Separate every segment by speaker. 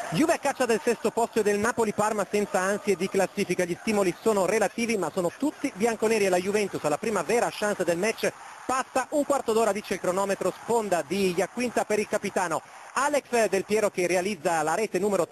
Speaker 1: Juve a caccia del sesto posto e del Napoli-Parma senza ansie di classifica. Gli stimoli sono relativi ma sono tutti bianconeri e la Juventus alla prima vera chance del match passa un quarto d'ora, dice il cronometro, sponda di Iaquinta per il capitano. Alex Del Piero che realizza la rete numero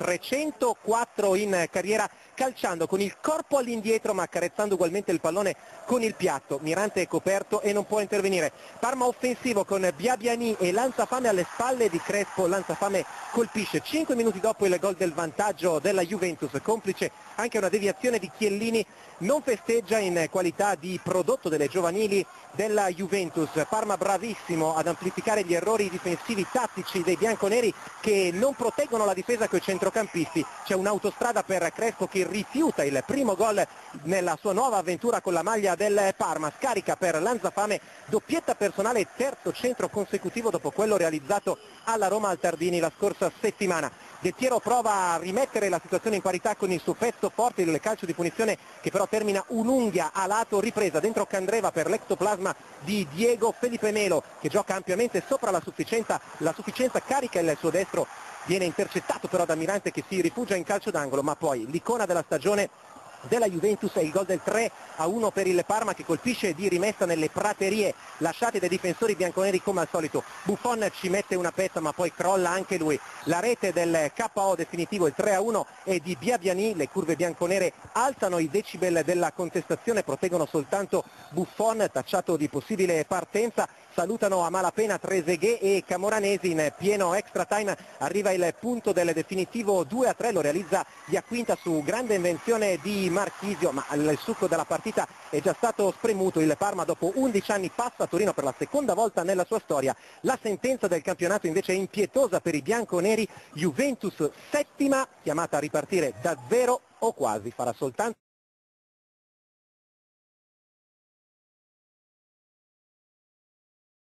Speaker 1: 304 in carriera calciando con il corpo all'indietro ma accarezzando ugualmente il pallone con il piatto. Mirante è coperto e non può intervenire. Parma offensivo con Biabiani e Lanzafame alle spalle di Crespo. Lanzafame colpisce 5 minuti dopo il gol del vantaggio della Juventus, complice anche una deviazione di Chiellini. Non festeggia in qualità di prodotto delle giovanili della Juventus. Parma bravissimo ad amplificare gli errori difensivi tattici dei bianconeri che non proteggono la difesa coi centrocampisti. C'è un'autostrada per Crespo che rifiuta il primo gol nella sua nuova avventura con la maglia del Parma. Scarica per Lanzafame, doppietta personale, terzo centro consecutivo dopo quello realizzato alla Roma al Tardini la scorsa settimana. Del Piero prova a rimettere la situazione in parità con il suo pezzo forte, il calcio di punizione che però termina un'unghia a lato, ripresa dentro Candreva per l'ectoplasma di Diego Felipe Melo che gioca ampiamente sopra la sufficienza, carica il suo destro, viene intercettato però da Mirante che si rifugia in calcio d'angolo, ma poi l'icona della stagione della Juventus è il gol del 3-1 per il Parma che colpisce di rimessa nelle praterie lasciate dai difensori bianconeri come al solito. Buffon ci mette una pezza ma poi crolla anche lui. La rete del KO definitivo, il 3-1 è di Biabiani. Le curve bianconere alzano i decibel della contestazione, proteggono soltanto Buffon tacciato di possibile partenza. Salutano a malapena Trezeguet e Camoranesi. In pieno extra time arriva il punto del definitivo 2-3, lo realizza Iaquinta su grande invenzione di Marchisio, ma il succo della partita è già stato spremuto. Il Parma dopo 11 anni passa a Torino per la seconda volta nella sua storia. La sentenza del campionato invece è impietosa per i bianconeri. Juventus settima, chiamata a ripartire da zero o quasi, farà soltanto